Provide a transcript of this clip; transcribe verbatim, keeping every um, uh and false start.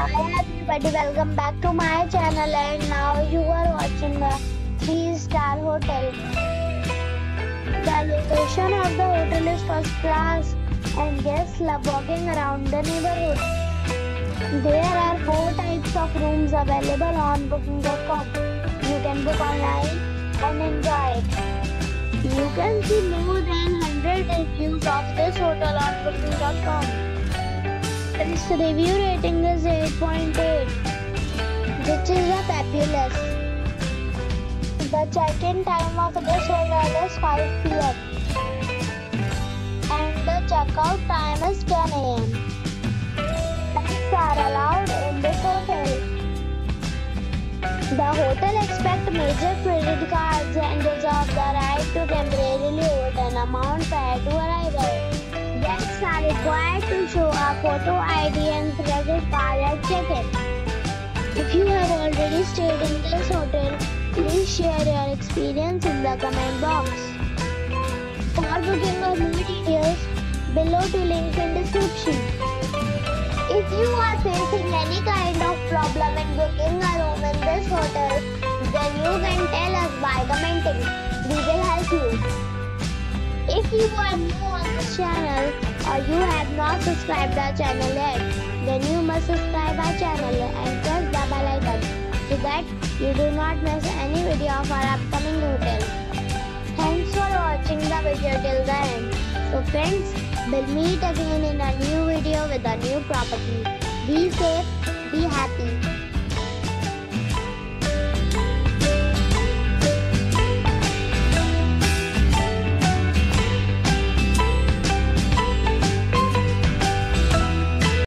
Hi everybody, welcome back to my channel and now you are watching the three star hotel. The location of the hotel is first class and guests love walking around the neighborhood. There are four types of rooms available on booking dot com. You can book online and enjoy it. You can see more than one hundred reviews of this hotel on booking dot com. Its review rating is eight point eight, which is a fabulous. The check-in time of this hotel is five p m and the check-out time is ten a m Pets are allowed in this hotel. The hotel accepts major credit cards and reserves the right to temporarily hold an amount prior to arrival. Guests are required to show a photo I D and credit card at check-in. If you have already stayed in this hotel, please share your experience in the comment box. For booking or more details, below to link in description. If you are facing any kind of problem in booking a room in this hotel, then you can tell us by commenting. We will help you. If you are new on this channel or you have not subscribed our channel yet, then you must subscribe our channel and press the bell icon so that you do not miss any video of our upcoming hotel. Thanks for watching the video till the end. So friends, we'll meet again in a new video with a new property. Be safe, be happy.